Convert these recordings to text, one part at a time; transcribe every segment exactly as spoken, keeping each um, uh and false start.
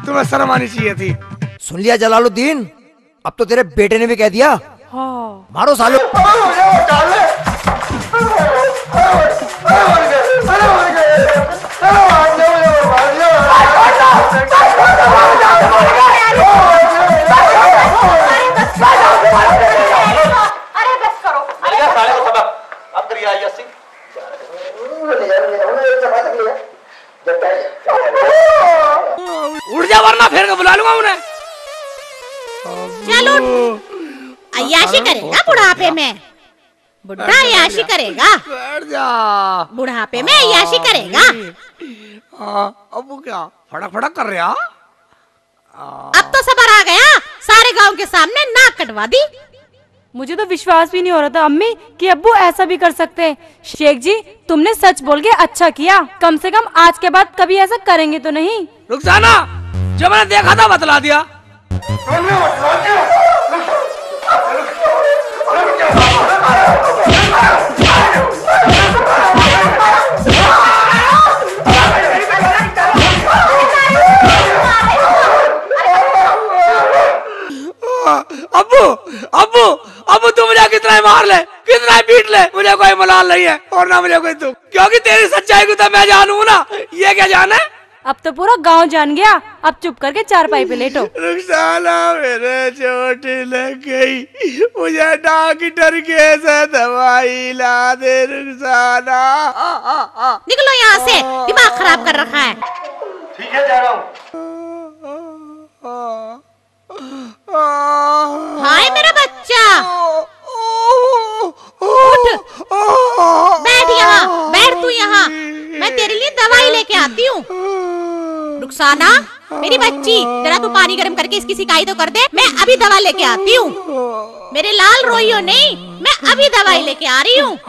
तुम्हें शर्म आनी चाहिए थी। सुन लिया जलालुद्दीन, अब तो तेरे बेटे ने भी कह दिया। हाँ। मारो सालो। उड़ जा वरना फिर बुला लूंगा उन्हें। चलो अय्याशी करेगा बुढ़ापे में, बुढ़ा अय्याशी करेगा। बैठ जा। बुढ़ापे में अय्याशी करेगा। अब वो क्या फड़क फड़क कर रहा? अब तो सबर आ गया, सारे गांव के सामने नाक कटवा दी। मुझे तो विश्वास भी नहीं हो रहा था अम्मी कि अब्बू ऐसा भी कर सकते हैं। शेख जी तुमने सच बोल के अच्छा किया, कम से कम आज के बाद कभी ऐसा करेंगे तो नहीं। रुखसाना, जो मैंने देखा था बतला दिया। अब्बू अब्बू अब्बू तू मुझे कितना ही मार ले, कितना ही पीट ले, मुझे कोई मलाल नहीं है और ना मुझे कोई दुख, क्योंकि तेरी सच्चाई को तो मैं जानू ना। ये क्या जाने? अब तो पूरा गांव जान गया। अब चुप करके चारपाई पे लेटो। रुखसाना मेरे चोट लग गई, मुझे डॉक्टर के से दवाई ला दे रुखसाना। निकलो यहाँ से, दिमाग खराब कर रखा है। ठीक है जा रहा हूँ। हाय मेरा बच्चा, उठ, बैठ यहाँ, बैठ तू यहाँ, मैं तेरे लिए दवाई लेके आती हूँ। रुखसाना मेरी बच्ची, जरा तू पानी गर्म करके इसकी सिकाई तो कर दे, मैं अभी दवा लेके आती हूँ। मेरे लाल रोइयो नहीं, मैं अभी दवाई लेके आ रही हूँ।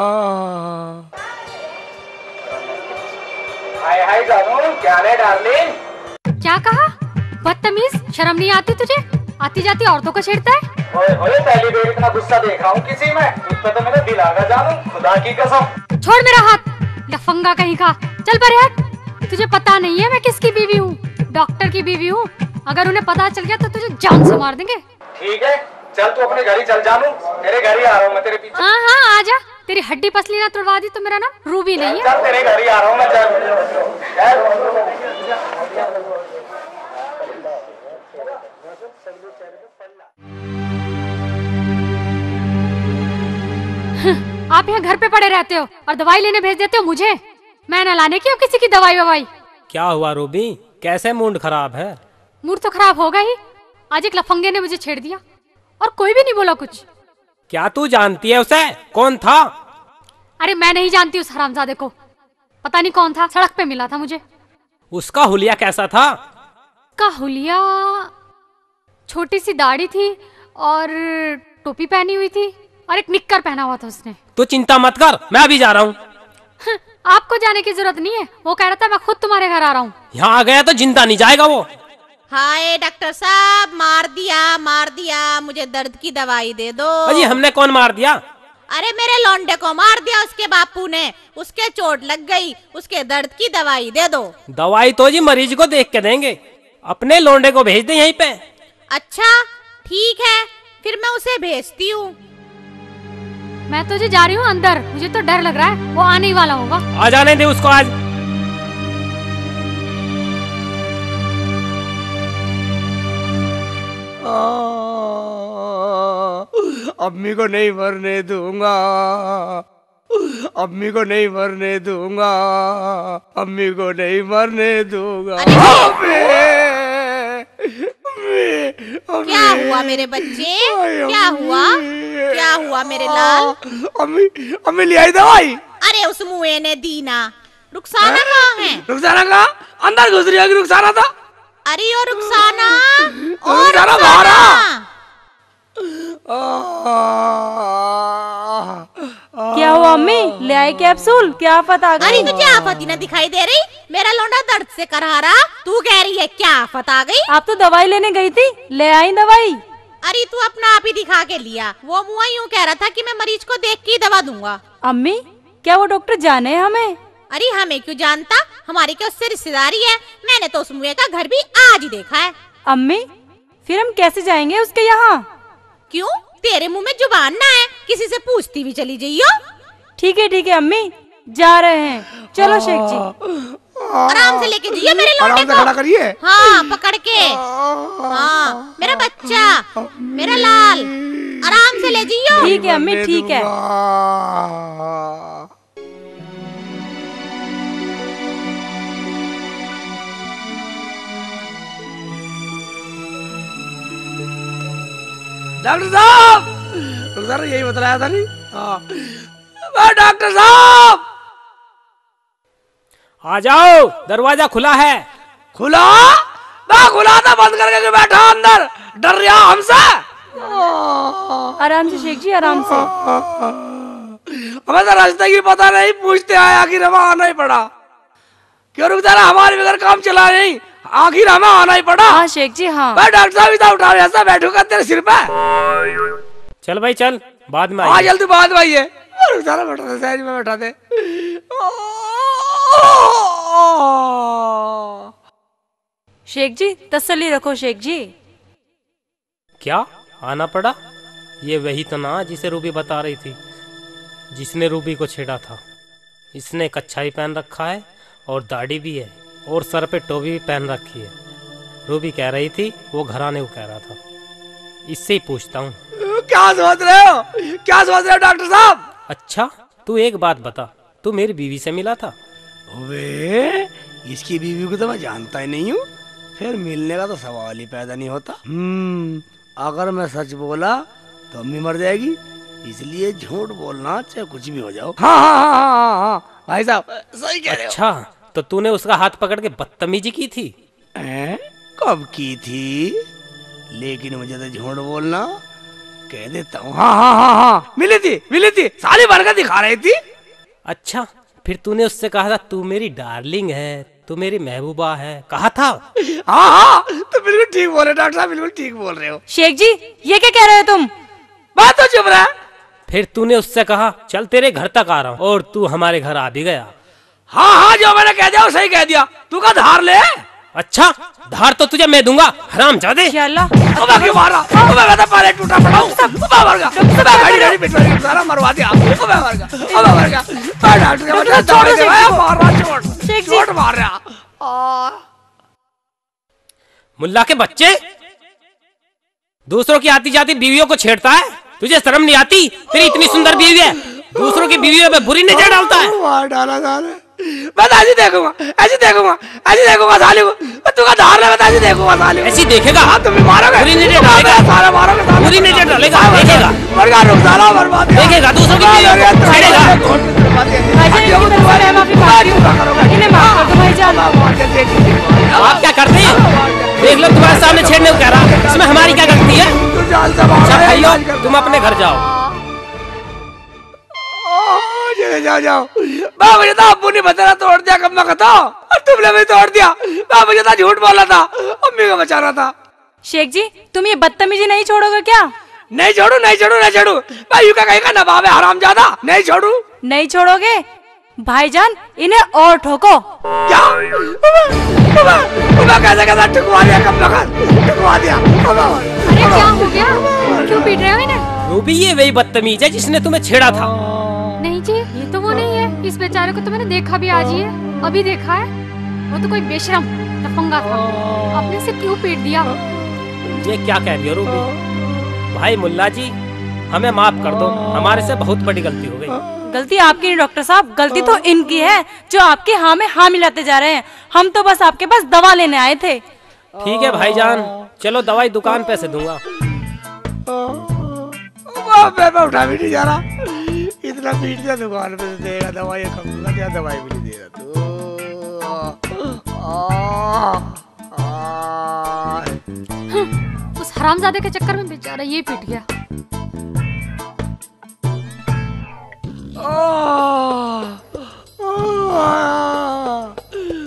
हाय हाय जानू, क्या है डार्लिंग? क्या कहा? बदतमीज, शर्म नहीं आती तुझे? आती जाती औरतों को छेड़ता है। ओए ओए, पहली बार इतना गुस्सा देखा हूँ किसी में, तुझ पे तो मेरा दिल आ गया जानू, खुदा की कसम। छोड़ मेरा हाथ, लफंगा कहीं का। चल परे हट। तुझे पता नहीं है मैं किसकी बीवी हूँ? डॉक्टर की बीवी हूँ। अगर उन्हें पता चल गया तो तुझे जान से मार देंगे। ठीक है, चल तू अपने घर ही चल जानू, तेरे घर ही आ रहा हूँ मैं तेरे पीछे। हाँ हाँ आजा, तेरी हड्डी पसली ना तोड़वा दी तो मेरा नाम रूबी नहीं है। चल तेरे घर ही आ रहा हूँ मैं, चल। आप यहाँ घर पे पड़े रहते हो और दवाई लेने भेज देते हो मुझे। मैं न लाने की अब किसी की दवाई ववाई। क्या हुआ रूबी, कैसे मूड खराब है? मूड तो खराब होगा ही, आज एक लफंगे ने मुझे छेड़ दिया और कोई भी नहीं बोला कुछ। क्या तू जानती है उसे? कौन था? अरे मैं नहीं जानती उस हरामजादे को, पता नहीं कौन था, सड़क पे मिला था मुझे। उसका हुलिया कैसा था? का हुलिया छोटी सी दाढ़ी थी और टोपी पहनी हुई थी और एक निक्कर पहना हुआ था उसने। तो चिंता मत कर, मैं अभी जा रहा हूँ। आपको जाने की जरूरत नहीं है, वो कह रहा था मैं खुद तुम्हारे घर आ रहा हूँ। यहाँ आ गया तो जिंदा नहीं जाएगा वो। हाय डॉक्टर साहब, मार दिया मार दिया, मुझे दर्द की दवाई दे दो। अजी हमने कौन मार दिया? अरे मेरे लौंडे को मार दिया उसके बापू ने, उसके चोट लग गई, उसके दर्द की दवाई दे दो। दवाई तो जी मरीज को देख के देंगे, अपने लौंडे को भेज दे यहीं पे। अच्छा ठीक है, फिर मैं उसे भेजती हूँ। मैं तो जी जा रही हूँ अंदर, मुझे तो डर लग रहा है, वो आने ही वाला होगा। आ जाने दे उसको आज। अम्मी को नहीं मरने दूंगा, अम्मी को नहीं मरने दूंगा, अम्मी को नहीं मरने दूंगा। अम्मी, अम्मी, क्या हुआ मेरे बच्चे, क्या हुआ, क्या हुआ मेरे लाल? अम्मी अम्मी ले आई दवाई। अरे उस मुए ने दी ना। रुखसाना कहाँ है? रुखसाना कहाँ? अंदर घुस रही है। रुखसाना था। अरे ओ रुखसाना, ओ रुखसाना बाहर आ। क्या हुआ अम्मी, ले आई कैप्सूल? क्या आफत आ गई? अरे तुझे आफत ही ना दिखाई दे रही? मेरा लौंडा दर्द से करहा रहा, तू कह रही है क्या आफत आ गई? आप तो दवाई लेने गई थी, ले आई दवाई। अरे तू अपना आप ही दिखा के लिया, वो मुआ यूँ कह रहा था कि मैं मरीज को देख के ही दवा दूंगा। अम्मी क्या वो डॉक्टर जाने हमें? अरे हमें क्यों जानता, हमारी क्या उससे रिश्तेदारी है। मैंने तो उस मुए का घर भी आज ही देखा है। अम्मी फिर हम कैसे जाएंगे उसके यहाँ? क्यों, तेरे मुंह में जुबान ना है, किसी से पूछती भी चली जाइयो। ठीक है ठीक है अम्मी, जा रहे हैं। चलो शेख जी, आराम से लेके जाइए मेरे लौंडे को। खड़ा करिए। हाँ पकड़ के। हाँ मेरा बच्चा, मेरा लाल, आराम से ले जाइयो। ठीक है अम्मी, ठीक है। डॉक्टर साहब, डॉक्टर यही बताया था नहीं? हाँ डॉक्टर साहब, आ जाओ, दरवाजा खुला है। खुला? मैं खुला था, बंद करके बैठा अंदर, डर रहा हमसे। आराम से शेख जी, आराम से। हमें तो रास्ते की पता नहीं, पूछते आए, आखिर हमें आना ही पड़ा। क्यों रुक जाना, हमारे बगैर काम चला नहीं, आखिर हमें आना ही पड़ा। हाँ शेख जी हाँ। मैं डॉक्टर साहब इधर उठा, ऐसा बैठूंगा तेरे सिर पे। चल भाई चल, बाद में हाँ जल्दी बाद में आइए। रुक जाना, बैठा दे, सहज में बैठा दे। शेख जी तसल्ली रखो शेख जी। क्या आना पड़ा? ये वही तो ना जिसे रूबी बता रही थी, जिसने रूबी को छेड़ा था। इसने एक अच्छा ही पहन रखा है और दाढ़ी भी है और सर पे टोपी भी पहन रखी है। रूबी कह रही थी वो घर आने को कह रहा था। इससे ही पूछता हूँ। क्या सोच रहे हो, क्या सोच रहे हो डॉक्टर साहब? अच्छा तू एक बात बता, तू मेरी बीवी से मिला था? वे इसकी बीवी को तो मैं जानता ही नहीं हूँ, फिर मिलने का तो सवाल ही पैदा नहीं होता। हम्म, अगर मैं सच बोला तो अम्मी मर जाएगी, इसलिए झूठ बोलना चाहे कुछ भी हो जाओ। हाँ हाँ हाँ हाँ हाँ भाई साहब सही कह रहे हो। अच्छा तो तूने उसका हाथ पकड़ के बदतमीजी की थी? हैं? कब की थी? लेकिन मुझे तो झूठ बोलना कह देता हूँ। हाँ हाँ हाँ हाँ मिली थी, मिली थी, सारी बरकत दिखा रही थी। अच्छा फिर तूने उससे कहा था तू मेरी डार्लिंग है, तू मेरी महबूबा है, कहा था? हाँ हाँ तो बिल्कुल ठीक बोल रहे डॉक्टर साहब, बिल्कुल ठीक बोल रहे हो। शेख जी ये क्या कह रहे हो तुम? बात तो चुप रहा। फिर तूने उससे कहा चल तेरे घर तक आ रहा हूँ, और तू हमारे घर आ भी गया। हाँ हाँ जो मैंने कह दिया वो सही कह दिया। तू का धार ले। अच्छा धार तो तुझे मैं दूंगा, हरामजादे। अबे क्यों मारा? अबे मैं तो पहले टूटा पड़ा हूँ। अबे मर गया, अबे गाड़ी गाड़ी पिटवा सारा मरवा दिया। अबे मर गया, अबे मर गया। मैं डॉक्टर के बच्चे दवाई दे रहा है, मार रहा चोट, चोट मार रहा। मुल्ला के बच्चे, दूसरों की आती जाती बीवियों को छेड़ता है, तुझे शर्म नहीं आती? तेरी इतनी सुंदर बीवी है, दूसरों की बीवियों पे बुरी नजर डालता है। मार डाला साले। मैं ऐसी देखूंगा, ऐसी देखूंगा, ऐसी देखूंगा साले को। तू का धार ले, मैं ऐसी देखूंगा साले। ऐसी देखेगा? हाँ तुम भी मारोगे, बुरी नजर डालेगा, सारा मारोगे, बुरी नजर डालेगा, देखेगा, मर गया, रुक साला बर्बाद देखेगा, दूसरों की बीवियों को छेड़ेगा। आप क्या करते हैं? देख लो तुम्हारे सामने छेड़ने को कह रहा, इसमें हमारी क्या गलती है? अच्छा भाइयों तुम अपने घर जाओ। जाओ जाओ, मैं मुझे तो अब्बू ने बताया तोड़ दिया, कब मैं कहता तुमने भी तोड़ दिया। मैं मुझे तो झूठ बोला था, अम्मी को बचाना था। शेख जी तुम ये बदतमीजी नहीं छोड़ोगे क्या? नहीं छोड़ू, नहीं छोड़ू, नहीं छोड़ू। मैं यूं क्या कहेगा नवाब है हरामजादा, नहीं छोड़ू। नहीं छोड़ोगे? भाईजान इन्हें और ठोको। क्या? कैसे कैसे ठुकवा दिया, कब ठुकवा दिया। अरे क्या हो गया, क्यों पीट रहे हो इन्हें? रूबी ये वही बदतमीज है जिसने तुम्हें छेड़ा था। नहीं जी ये तो वो नहीं है, इस बेचारे को तो मैंने देखा भी आज ही है, अभी देखा है। वो तो कोई बेशरम लफंगा था, आपने इसे क्यों पीट दिया? ये क्या कह रही हो रूबी? भाई मुल्ला जी हमें माफ कर दो, हमारे से बहुत बड़ी गलती हो गई। गलती आपकी नहीं डॉक्टर साहब, गलती तो इनकी है जो आपके हाँ में हाँ मिलाते जा रहे हैं। हम तो बस आपके पास दवा लेने आए थे। ठीक है भाईजान, चलो दवाई दुकान पे से दूंगा। मैं उठा भी नहीं जा रहा, इतना पीट दिया दुकान पे से देगा दवाई, कम क्या दवाई भी नहीं दे रहा तू। उस हरामजादे के चक्कर में बेचारा ये पीट गया।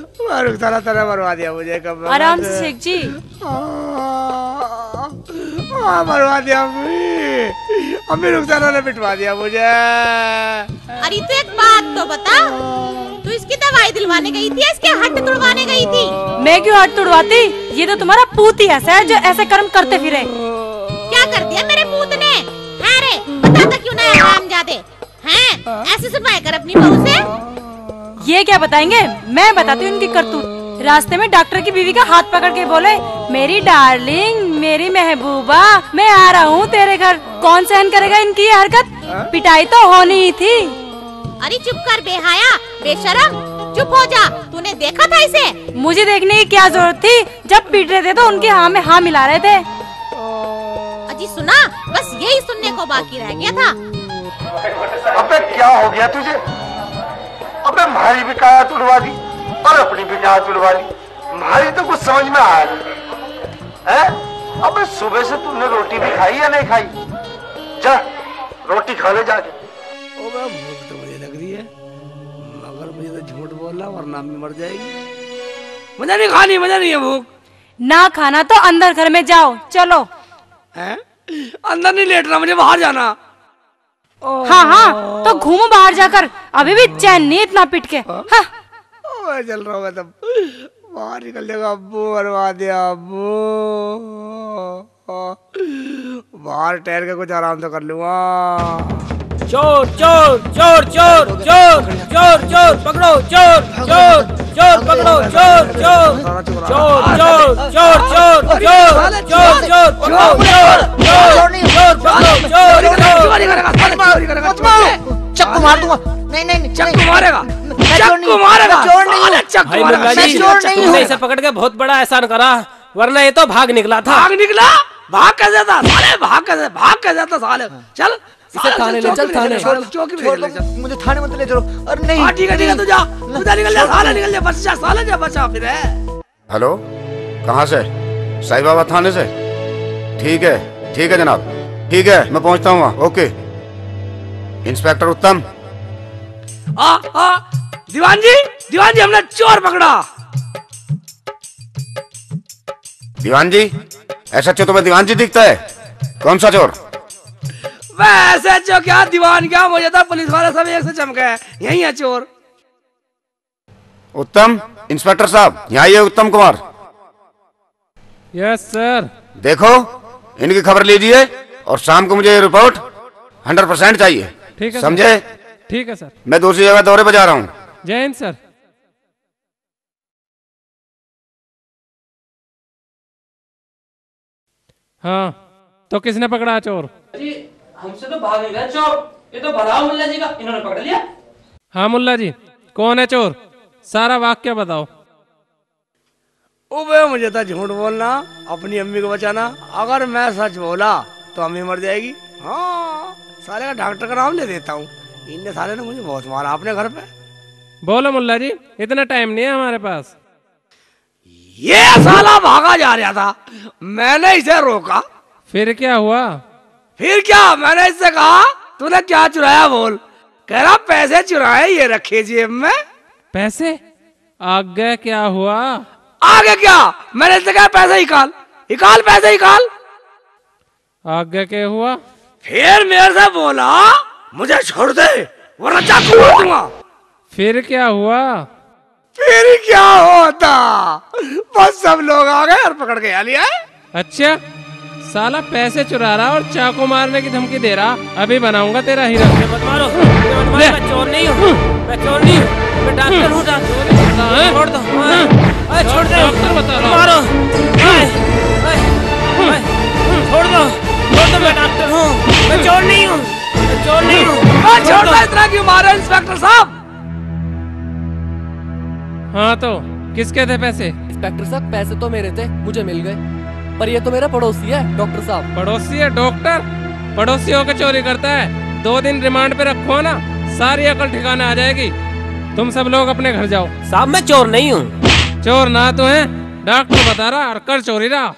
तरह तरह मरवा दिया मुझे। कब आराम से शेख जी। हाँ मरवा दिया अम्मी, अम्मी रुखसाना ने पिटवा दिया मुझे। अरे तो एक बात तो बता, तू इसकी दवाई दिलवाने गई थी या इसके हड्ड तुड़वाने गई थी? मैं क्यों हड्ड तुड़वाती? ये तो तुम्हारा पूत ही ऐसा है जो ऐसे कर्म करते फिरे। क्या कर दिया मेरे पूत ने? है रे, बता क्यों ना हरामजादे हैं? ऐसे सुनवाई कर अपनी बहू से। ये क्या बताएंगे, मैं बताती हूँ इनकी करतूत। रास्ते में डॉक्टर की बीवी का हाथ पकड़ के बोले, मेरी डार्लिंग, मेरी महबूबा, मैं आ रहा हूँ तेरे घर। कौन सहन करेगा इनकी ये हरकत? पिटाई तो होनी ही थी। अरे चुप कर बेहाया, बेशरम, चुप हो जा। तूने देखा था इसे? मुझे देखने की क्या जरूरत थी? जब पीट रहे थे तो उनके हाँ में हाँ मिला रहे थे। अजी सुना, बस यही सुनने को बाकी रह गया था। अबे क्या हो गया तुझे? अबे हमारी भी काया तुड़वा दी और अपनी भी काया तुड़वा ली। हमारी तो कुछ समझ में आया है? अबे सुबह से तुमने रोटी भी खाई या नहीं खाई? जा रोटी खा ले जाके। ओबे भूख तो मुझे लग रही है, मगर मुझे तो झूठ बोलना वरना अम्मी मर जाएगी। मुझे नहीं खानी, मुझे नहीं है भूख। ना खाना तो अंदर घर में जाओ, चलो। हैं? अंदर नहीं लेटना, मुझे बाहर जाना। हाँ हाँ तो घूमो बाहर जाकर, अभी भी चैन नहीं इतना पिट के। हाँ। मैं चल रहा हूँ, तब बाहर निकल जाएगा। अब्बू मरवा दिया अब्बू, बाहर ठहर के कुछ आराम तो कर लूंगा। चोर चोर चोर चोर चोर चोर चोर पकड़ो, चोर चोर चोर पकड़ो, चोर चोर चोर चोर चोर चोर चोर चोर चोर पकड़ो, चोर चोर चोर पकड़ो, चोर। चक्कू मार दूंगा। नहीं नहीं चक्कू मारेगा, चक्कू मारेगा, चोर नहीं हूँ। भाई मुल्ला जी, तुमने इसे पकड़ के बहुत बड़ा एहसान करा, वरना ये तो भाग निकला था। भाग निकला? भाग कैसे था साले? भाग कैसे भाग कैसे था साले? चल इसे थाने ले चल, थाने चौकी में ले चल। मुझे थाने मत ले चलो। अरे नहीं हाँ ठीक है ठीक है, तू जा, तू जा, निकल जा साले, निकल जा, बच जा साले, जा बचा फिर है। हेलो, कहाँ से? साईं बाबा थाने से? ठीक है ठीक है जनाब, ठीक है मैं पहुँचता हूँ वहाँ। ओके। इंस्पेक्टर उत्तम। आ, आ, दीवान जी, दीवान जी हमने चोर पकड़ा। दीवान जी? ऐसा चो तुम्हें दीवान जी दिखता है? कौन सा चोर? वैसे चो क्या, दीवान क्या, मुझे तो पुलिस वाले सब एक से चमके हैं, यही है चोर। उत्तम, इंस्पेक्टर साहब यहाँ आइए। उत्तम कुमार। Yes sir. देखो इनकी खबर लीजिए और शाम को मुझे ये रिपोर्ट हंड्रेड परसेंट चाहिए। ठीक है समझे? ठीक है सर। मैं दूसरी जगह दौरे पर जा रहा हूँ। जय हिंद सर। हाँ तो किसने पकड़ा चोर? जी हमसे तो भाग नहीं गया चोर, ये तो भला मुल्ला जी का, इन्होंने पकड़ लिया। हाँ मुल्ला जी, कौन है चोर? सारा वाक्य बताओ। ओबे मुझे तो झूठ बोलना, अपनी अम्मी को बचाना। अगर मैं सच बोला तो अम्मी मर जाएगी। हाँ साले का डॉक्टर का नाम ले देता हूँ। इनने साले ने मुझे बहुत मारा अपने घर पे। बोलो मुल्ला जी, इतना टाइम नहीं है हमारे पास। ये साला भागा जा रहा था, मैंने इसे रोका। फिर क्या हुआ? फिर क्या, मैंने इससे कहा तूने क्या चुराया बोल। कह रहा पैसे चुराए, ये रखे जेब में। पैसे? आगे क्या हुआ? आगे क्या, मैंने इससे कहा पैसे निकाल, निकाल पैसे निकाल। आगे क्या हुआ? फिर मेरे से बोला मुझे छोड़ दे वरना चाकू मार दूंगा। फिर क्या हुआ? फिर क्या होता, बस सब लोग आ गए और पकड़ के आ लिया। अच्छा, साला पैसे चुरा रहा और चाकू मारने की धमकी दे रहा। अभी बनाऊंगा तेरा हीरा। मत मारो, मत मारो, मैं चोर नहीं हूँ, मैं चोर नहीं हूँ, मैं डॉक्टर हूँ। छोड़ दो, अरे छोड़ दो, डॉक्टर बता रहा हूँ। मारो, छोड़ दो, छोड़ दो, मैं डॉक्टर हूँ, मैं चोर नहीं हूँ, मैं चोर नहीं हूँ। छोड़ दो, इतना क्यों मारे इंस्पेक्टर साहब? हाँ तो किसके थे पैसे? इंस्पेक्टर साहब पैसे तो मेरे थे, मुझे मिल गए, पर ये तो मेरा पड़ोसी है डॉक्टर साहब। पड़ोसी है डॉक्टर? पड़ोसी होकर चोरी करता है? दो दिन रिमांड पे रखो ना, सारी अकल ठिकाने आ जाएगी। तुम सब लोग अपने घर जाओ। साहब मैं चोर नहीं हूँ। चोर ना तो है, डॉक्टर बता रहा और कर चोरी रहा।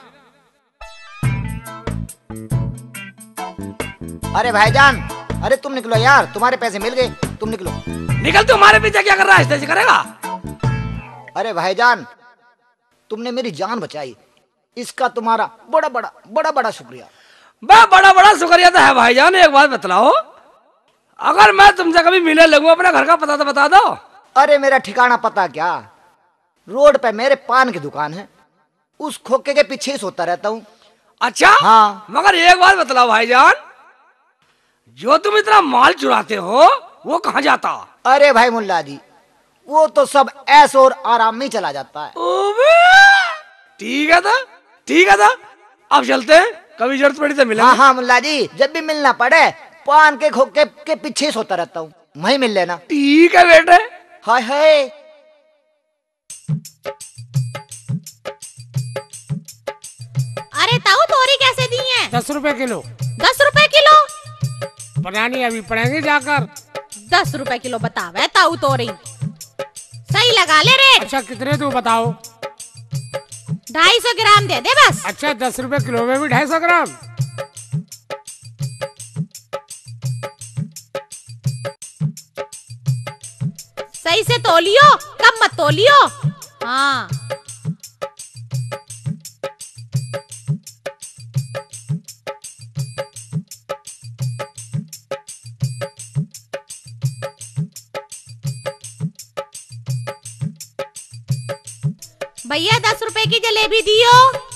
अरे भाईजान, अरे तुम निकलो यार, तुम्हारे पैसे मिल गए, तुम निकलो। निकल, तुम्हारे पीछे क्या कर रहा है, ऐसे करेगा? अरे भाईजान, तुमने मेरी जान बचाई, इसका तुम्हारा बड़ा बड़ा बड़ा बड़ा शुक्रिया। बा बड़ा बड़ा शुक्रिया तो है भाईजान। एक बात बतलाओ, अगर मैं तुमसे कभी मिलने लगूं अपने घर का पता तो बता दो। अरे मेरा ठिकाना पता क्या, रोड पे मेरे पान की दुकान है, उस खोखे के पीछे ही सोता रहता हूँ। अच्छा हाँ। मगर एक बात बतलाओ भाईजान, जो तुम इतना माल चुराते हो वो कहाँ जाता? अरे भाई मुल्ला जी, वो तो सब ऐश और आराम में चला जाता है। ठीक है था, ठीक है था, अब चलते हैं, कभी जरूरत पड़ी तो मिलेंगे। हाँ हाँ मुल्ला जी, जब भी मिलना पड़े पान के खोखे के पीछे ही सोता रहता हूँ, वहीं मिल लेना। ठीक है बेटे। हाय हाय। अरे ताऊ तोरी कैसे दी है? दस रुपए किलो। दस रुपए किलो? पता नहीं, अभी पढ़ेंगे जाकर। दस रुपए किलो बतावे ताऊ तोरी, सही लगा ले रेट। अच्छा कितने तू बताओ? ढाई सौ ग्राम दे दे बस। अच्छा दस रुपए किलो में भी ढाई सौ ग्राम? सही से तोलियो, कम मत तोलियो। हाँ भैया दस रुपए की जलेबी दियो।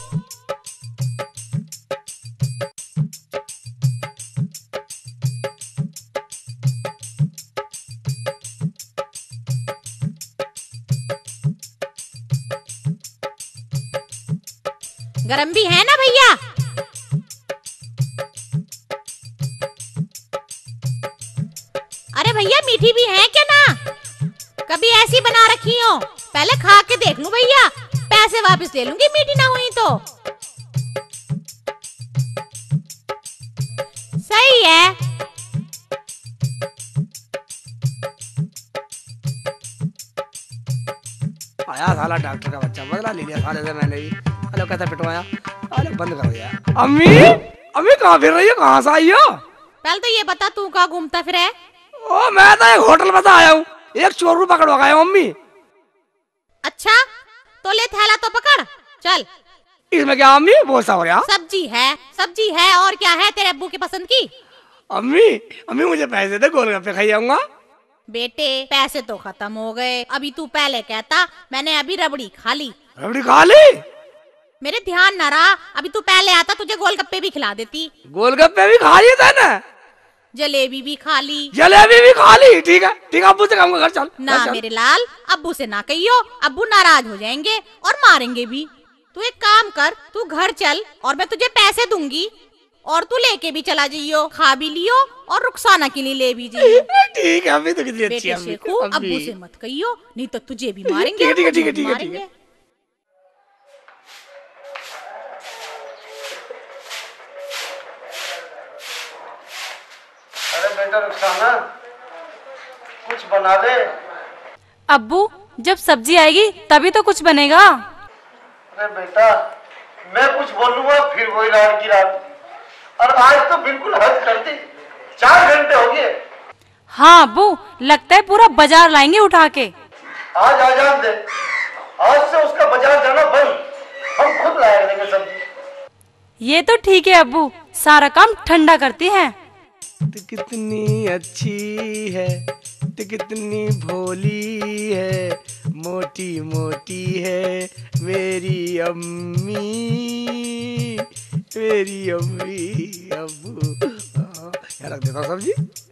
गरम भी है ना भैया? अरे भैया मीठी भी है क्या ना? कभी ऐसी बना रखी हो? पहले खा के देख लूं भैया, पैसे वापस ले लूंगी मीठी ना हुई तो। सही है। आया साला डॉक्टर का बच्चा, बदला ले लिया साले से मैंने भी। हेलो कहता पिटवाया, अरे बंद करो यार। अम्मी अम्मी कहाँ फिर रही हो, कहाँ से आई हो? पहले तो ये बता तू कहाँ घूमता फिर है? ओ मैं तो एक होटल में आया हूँ, एक चोर को पकड़वा गया अम्मी। अच्छा तो ले थैला तो पकड़ चल। इसमें क्या अम्मी बहुत सा हो रहा? सब्जी है, सब्जी है और क्या है तेरे अब्बू की पसंद की? अम्मी अम्मी मुझे पैसे दे, गोलगप्पे खाई आऊंगा। बेटे पैसे तो खत्म हो गए, अभी तू पहले कहता मैंने अभी रबड़ी खा ली। रबड़ी खा ली? मेरे ध्यान न रहा, अभी तू पहले आता तुझे गोलगप्पे भी खिला देती। गोलगप्पे भी खा लिए थे ना? जलेबी भी खा ली। जलेबी भी खा ली? ठीक है ठीक है, अब्बू से कहूंगा घर चल। ना चल। मेरे लाल अब्बू से ना कहियो, अब्बू नाराज हो जाएंगे और मारेंगे भी। तू एक काम कर, तू घर चल और मैं तुझे पैसे दूंगी और तू लेके भी चला जाइयो, खा भी लियो और रुखसाना के लिए ले भी जाइयो। ठीक है अम्मी, तो कितनी अच्छी बेटे अम्मी। शेखू अब्बू से मत कहियो, नहीं तो तुझे भी मारेंगे। ठीक है ठीक है ठीक है मुझे ठीक है भी ठीक है। मारेंगे। अरे बेटा रुखसाना कुछ बना दे। अब्बू जब सब्जी आएगी तभी तो कुछ बनेगा। अरे बेटा मैं कुछ बोलूंगा फिर वही रात की रात, और आज तो बिल्कुल हद कर दी, चार घंटे हो गए। हाँ अब्बू लगता है पूरा बाजार लाएंगे उठा के। आज आजान दे, आज से उसका बाजार जाना बंद, हम खुद लाया देंगे सब्जी। ये तो ठीक है अब्बू, सारा काम ठंडा करती हैं। तो कितनी अच्छी है, तो कितनी भोली है, मोटी मोटी है मेरी अम्मी, मेरी अम्मी। अब्बू यहाँ रख देता हूँ सब्जी।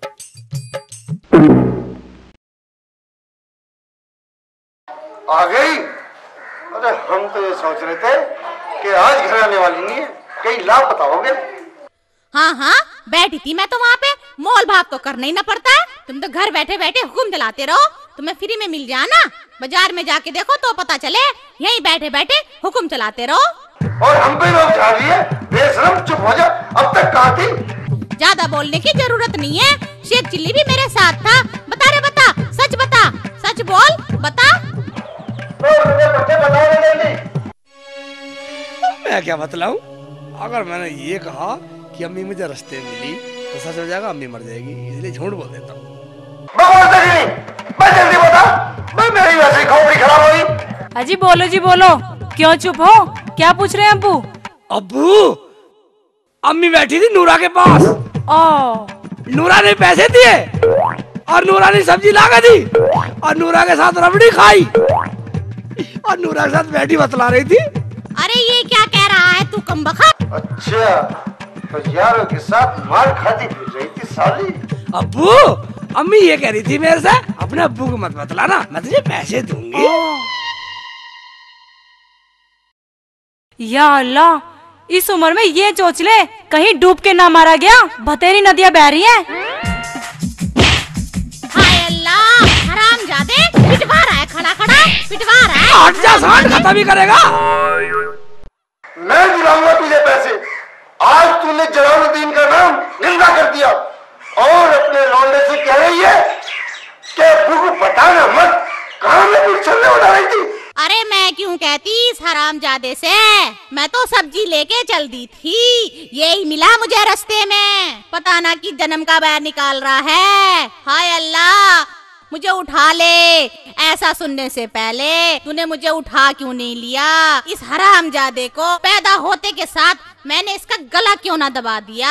आ गई? अरे हम तो ये सोच रहे थे कि आज घर आने वाली नहीं है, कहीं लापता हो गए। हाँ हाँ बैठी थी मैं तो वहाँ पे, मोल भाव तो करना ही ना पड़ता है। तुम तो घर बैठे बैठे हुक्म चलाते रहो, तुम्हें फ्री में मिल जाना। बाजार में जाके देखो तो पता चले, यहीं बैठे बैठे हुक्म चलाते रहो। और हम पे लोग जा रही है, बेशरम चुप हो जा, अब तक कहाँ थी? ज्यादा बोलने की जरूरत नहीं है, शेख चिल्ली भी मेरे साथ था। बता रे बता, सच बता, सच बोल बता। मैं क्या बतलाऊं? अगर मैंने ये कहा कि अम्मी मुझे रास्ते में मिली तो सच हो जाएगा, अम्मी मर जाएगी, इसलिए झूठ बोल देता हूँ। मैं जल्दी बता, मैं मेरी वैसे खोपड़ी खराब हुई। अजी बोलो जी बोलो, क्यों चुप हो? क्या पूछ रहे हैं अब्बू? अब्बू अम्मी बैठी थी नूरा के पास। ओ नूरा ने पैसे दिए और नूरा ने सब्जी लाकर दी और नूरा के साथ रबड़ी खाई और नूरा के साथ बैठी बतला रही थी। अरे ये क्या कह रहा है तू कमबख्त? अच्छा तो यारों के साथ मार खाती फिर रही थी साली। अब्बू अम्मी ये कह रही थी मेरे से अपने अब्बू को मत बतलाना, मैं तुझे पैसे दूंगी। या अल्लाह, इस उम्र में ये चोचले कहीं डूब के ना मारा गया। बतेरी नदियां बह रही हैं। हाय अल्लाह, हरामजादे, पिटवा रहा है खड़ा खड़ा, पिटवा रहा है। हट जा सांड, खत्म ही करेगा। मैं दिलाऊंगा तुझे पैसे। आज तूने जलालुद्दीन का नाम निंदा कर दिया और अपने लौंडे से कह रही है कि अब्बू को बताना मत। कहाँ में कुछ चलने उड़ा रही थी? अरे मैं क्यों कहती इस हरामजादे से, मैं तो सब्जी लेके चल दी थी, यही मिला मुझे रास्ते में। पता ना कि जन्म का बैर निकाल रहा है। हाय अल्लाह, मुझे उठा ले। ऐसा सुनने से पहले तूने मुझे उठा क्यों नहीं लिया? इस हरामजादे को पैदा होते के साथ मैंने इसका गला क्यों ना दबा दिया?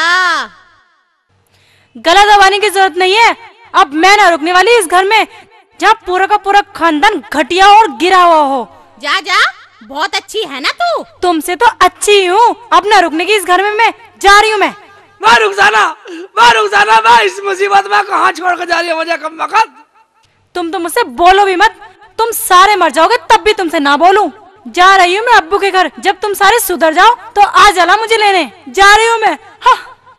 गला दबाने की जरूरत नहीं है। अब मैं ना रुकने वाली इस घर में जहाँ पूरा का पूरा खानदान घटिया और गिरा हुआ हो। जा जा, बहुत अच्छी है ना तू। तुमसे तो अच्छी हूँ। अब ना रुकने की इस घर में मैं जा रही हूँ। मैं मैं रुक जाना, मैं रुक जाना, मैं इस मुसीबत में कहाँ छोड़ कर जा रही है मुझे कमबख्त। तुम तो मुझसे बोलो भी मत, तुम सारे मर जाओगे तब भी तुमसे ना बोलूं। जा रही हूँ मैं अब्बू के घर, जब तुम सारे सुधर जाओ तो आ जाना मुझे लेने। जा रही हूँ मैं। हाँ।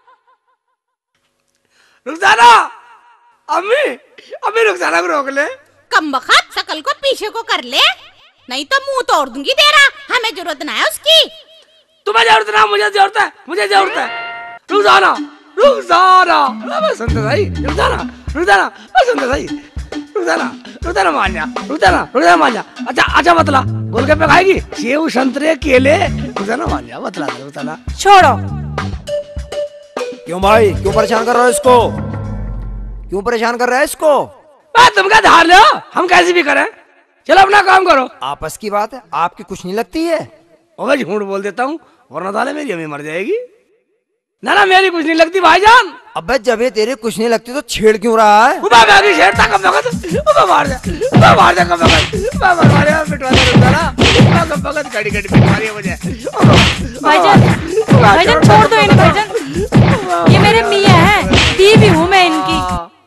रुक जाना अम्मी, अम्मी रुक जाना को रोक ले। कमबख्त, शकल को पीछे को कर ले, नहीं तो मुंह तोड़ दूंगी तेरा। हमें जरूरत ना है उसकी। तुम्हें जरूरत ना, मुझे जरूरत है, मुझे जरूरत है। रुक जाना, रुक जाना, मैं सुनते सही। रुक जाना, रुक जाना, मैं सुनते सही। रुक जाना, रुक जाना मान्या, रुक जाना, रुक जाना मान्या। अच्छा अच्छा बतला, गोलगप्पे खाएगी? सेव, संतरे, केले? रुक जाना मान्या, बतला दे, बतला। छोड़ो। क्यों भाई, क्यों परेशान कर रहे हो इसको? क्यों परेशान कर रहा है इसको? तुम क्या धार लो, हम कैसे भी करें। चलो अपना काम करो। आपस की बात है, आपकी कुछ नहीं लगती है। और झूठ बोल देता हूँ वरना ताले मेरी अम्मी मर जाएगी। ना ना मेरी कुछ नहीं लगती भाईजान। अबे जब ये तेरे कुछ नहीं लगती तो छेड़ क्यों रहा है? उबा मैं भी छेड़ता कमबख्त, उबा मार दे, उबा मार दे कमबख्त, उबा मार दे, पिटवा दे रुक जाना, उबा कमबख्त गाड़ी गाड़ी पिटवा रही है मुझे। भाईजान, भाईजान छोड़ दो इन्हें भाईजान, ये मेरे मियाँ हैं, बीवी हूँ मैं इनकी।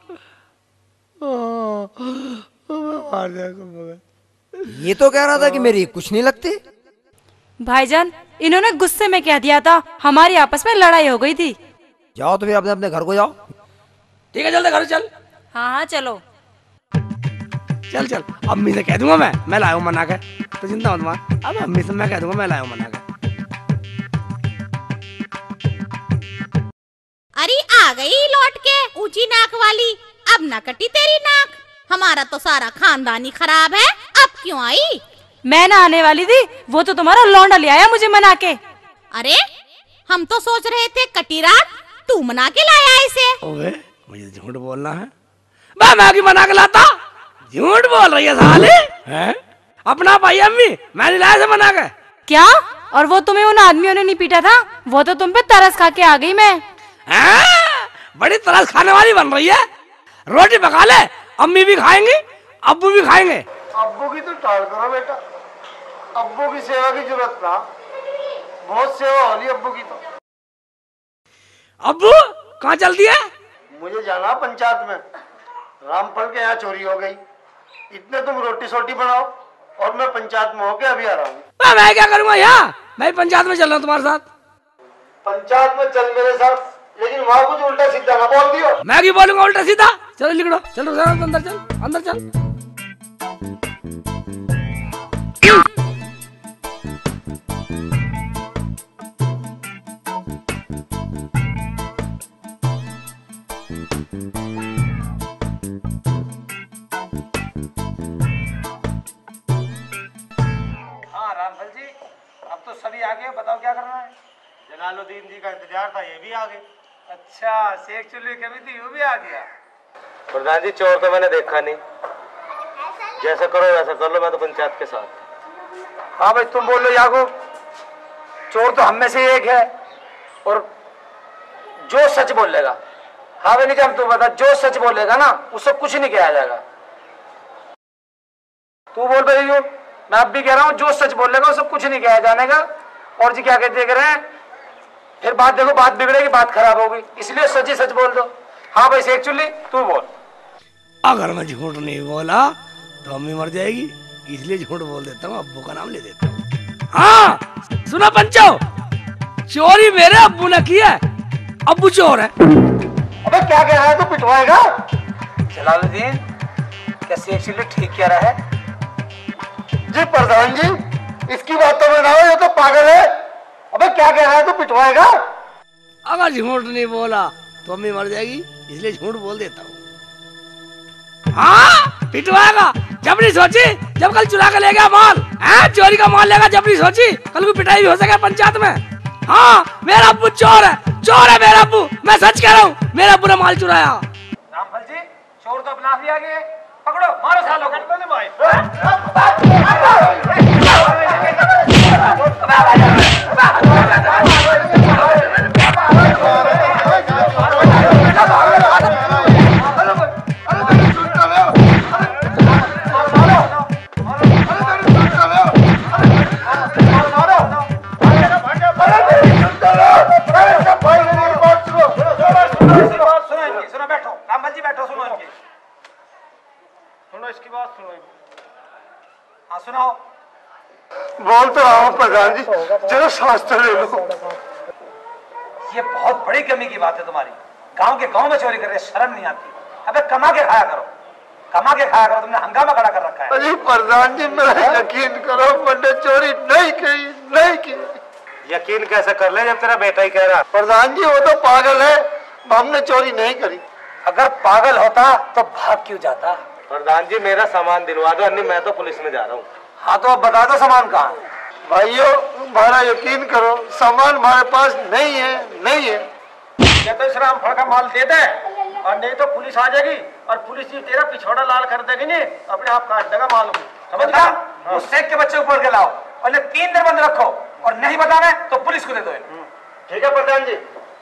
ये तो कह रहा था कि मेरी कुछ नहीं लगती। भाईजान इन्होंने गुस्से में कह दिया था, हमारी आपस में लड़ाई हो गई थी। जाओ तो फिर अपने अपने घर को जाओ। ठीक है चलते घर चल। हाँ हाँ चलो। चल चल, अम्मी से कह दूंगा मैं मैं लाया हूँ मना के, तो चिंता मत मार। अब अम्मी से मैं कह दूंगा मैं लाया हूँ मना के। अरे आ गई लौट के ऊंची नाक वाली। अब ना कटी तेरी नाक। हमारा तो सारा खानदान ही खराब है, अब क्यों आई? मैं ना आने वाली थी, वो तो तुम्हारा लौंडा ले आया मुझे मना के। अरे हम तो सोच रहे थे कटी रात, तू मना के लाया इसे। ओए मुझे झूठ बोलना है, मैं मैं की मना के लाता? झूठ बोल रही है साले हैं? अपना भाई अम्मी मैंने लाया से मना के। क्या? और वो तुम्हें उन आदमियों ने नहीं पीटा था? वो तो तुम पे तरस खा के आ गई मैं। है? बड़ी तरस खाने वाली बन रही है। रोटी पका ले, अम्मी भी खाएंगी अब्बू भी खाएंगे। अब्बू की तो टाल करो बेटा, अब्बू की सेवा की जरूरत ना, बहुत सेवा हो रही अब्बू की तो। अब्बू कहाँ चलती है? मुझे जाना पंचायत में, रामफल के यहाँ चोरी हो गई। इतने तुम रोटी सोटी बनाओ और मैं पंचायत में होके अभी आ रहा हूँ। मैं क्या करूँगा यहाँ, मैं पंचायत में चल रहा हूँ तुम्हारे साथ। पंचायत में चल मेरे साथ, लेकिन वहाँ कुछ उल्टा सीधा ना बोल दियो। मैं क्यों बोलूंगा उल्टा सीधा? चलो लिखो, चलो अंदर चल, अंदर चल। हाँ रामफल जी, अब तो सभी आ गए, बताओ क्या करना है? जलालुद्दीन जी का इंतजार था, ये भी आ गए। अच्छा, शेख चुल्ली कभी थी, वो भी आ गया। प्रधान जी चोर तो मैंने देखा नहीं, जैसा करो वैसा कर लो, मैं तो पंचायत के साथ। हाँ भाई तुम बोलो याकूब, चोर तो हम में से एक है और जो सच बोलेगा। हाँ भाई निजाम तू बता, जो सच बोलेगा ना उससे कुछ नहीं किया जाएगा। तू बोल भाई, मैं अब भी कह रहा हूँ, जो सच बोलेगा उससे कुछ नहीं किया जाने का। और जी क्या कहते देख रहे हैं, फिर बात देखो, बात बिगड़ेगी, बात खराब होगी, इसलिए सच ही सच बोल दो। हाँ भाई शेख चुल्ली तू बोल। अगर मैं झूठ नहीं बोला तो अम्मी मर जाएगी, इसलिए झूठ बोल देता हूँ, अब्बू का नाम ले देता हूँ। हाँ सुना पंचो, चोरी मेरे अब्बू ने की है, अब्बू चोर है। अबे क्या कह रहा है, तू पिटवाएगा? जलालुद्दीन क्या शेख चुल्ली ठीक कह रहा है? जी प्रधान जी, इसकी बात तो बनाओ, ये तो पागल है। अबे क्या कह रहा है, तू पिटवाएगा? अगर झूठ नहीं बोला तो अम्मी मर जाएगी, इसलिए झूठ बोल देता हूँ। हाँ पिटवाएगा, जब नहीं सोची, जब कल चुरा के ले गया माल, है चोरी का माल लेगा, जब नहीं सोची कल को पिटाई भी हो सके पंचायत में। हाँ मेरा अब्बू चोर है, चोर है मेरा अब्बू, मैं सच कह रहा हूँ, मेरा अब्बू ने माल चुराया। रामफल जी चोर तो अपना भी आ गए, पकड़ो मारो सालों को। इसकी बात सुनो, हाँ सुनाओ। बोल तो रहा हूँ प्रधान जी, जरा सांस तो ले लो। ये बहुत बड़ी कमी की बात है तुम्हारी, गांव के गांव में चोरी कर रहे, शर्म नहीं आती। अबे कमा के खाया करो, कमा के खाया करो, तुमने हंगामा खड़ा कर रखा है। अरे प्रधान जी मेरा यकीन करो, मैंने चोरी नहीं की, नहीं की। यकीन कैसे कर ले जब तेरा बेटा ही कह रहा? प्रधान जी वो तो पागल है, हमने चोरी नहीं करी। अगर पागल होता तो भाग क्यों जाता? प्रधान जी मेरा सामान दिलवा दो, अन्य मैं तो पुलिस में जा रहा हूँ। हाँ तो अब बता दो सामान कहाँ है? भाइयों हमारा यकीन करो, सामान हमारे पास नहीं है, नहीं है। या तो इस रामफल का माल दे दे, और नहीं तो पुलिस आ जाएगी और पुलिस जी तेरा पिछौड़ा लाल कर देगी, नहीं अपने आप काट देगा माल को, समझ गया? उस शेख के बच्चे ऊपर के लाओ और इन्हें तीन दिन बंद रखो, और नहीं बताना तो पुलिस को दे दो। ठीक है प्रधान जी।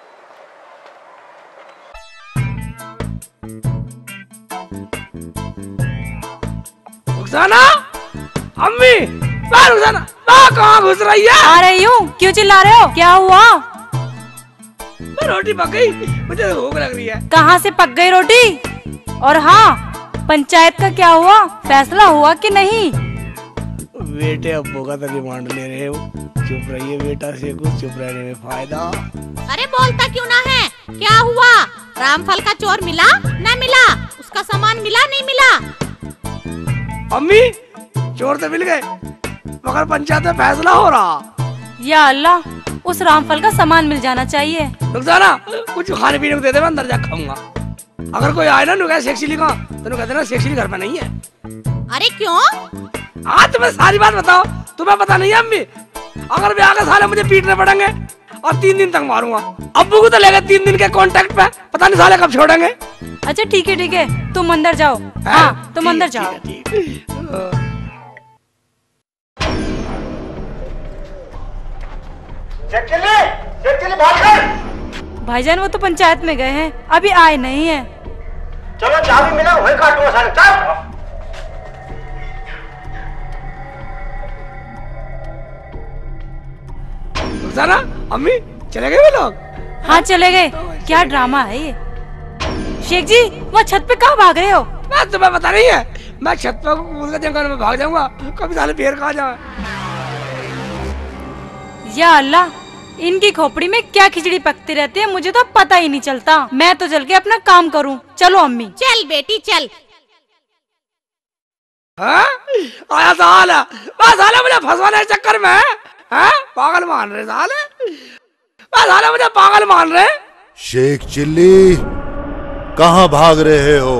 रुखसाना, अम्मी, मैं रुखसाना, मैं कहाँ घुस रही है? आ रही हूँ, क्यों चिल्ला रहे हो, क्या हुआ? मैं रोटी पक गई, मुझे भूख लग रही है। कहाँ से पक गई रोटी? और हाँ पंचायत का क्या हुआ, फैसला हुआ कि नहीं? बेटे अब्बू का तो डिमांड ले रहे हो, चुप रहिए बेटा, से कुछ चुप रहने में फायदा। अरे बोलता क्यों ना है, क्या हुआ? रामफल का चोर मिला ना मिला, उसका सामान मिला नहीं मिला? अम्मी चोर तो मिल गए, मगर पंचायत में फैसला हो रहा। या अल्लाह, उस रामफल का सामान मिल जाना चाहिए। रुखसाना कुछ खाने पीने को दे दे, मैं अंदर जाकर खाऊंगा। अगर कोई आए ना नुका शेखशिली का, तो कहते ना शेखशिली घर पे नहीं है। अरे क्यों? हाँ तुम्हें सारी बात बताओ, तुम्हें पता नहीं है अम्मी? अगर भी आगे साले मुझे पीटने पड़ेंगे और तीन दिन तक मारूंगा। अब्बू को तो लेगा तीन दिन के कांटेक्ट पे, पता नहीं साले कब छोड़ेंगे। अच्छा ठीक है ठीक है, तुम अंदर जाओ। हाँ तुम अंदर जाओ। भाईजान वो तो पंचायत में गए हैं, अभी आए नहीं है। चलो चाबी मिला, वही काटूंगा साले। चल रुखसाना, अम्मी चले गए वो लोग? हाँ चले गए। क्या ड्रामा है ये? शेख जी वो छत पे कहाँ भाग रहे हो? मैं तुम्हें पता नहीं है, मैं छत पे कूद जंगल में भाग जाऊंगा, कभी साले पेड़ खा जाए। या अल्लाह, इनकी खोपड़ी में क्या खिचड़ी पकती रहती है, मुझे तो पता ही नहीं चलता। मैं तो चल के अपना काम करूं। चलो अम्मी। चल बेटी चल। हाँ? आया साला, साला मुझे फंसवाने के चक्कर में है, पागल मान रहे साले, साला मुझे पागल मान रहे। शेख चिल्ली कहाँ भाग रहे हो?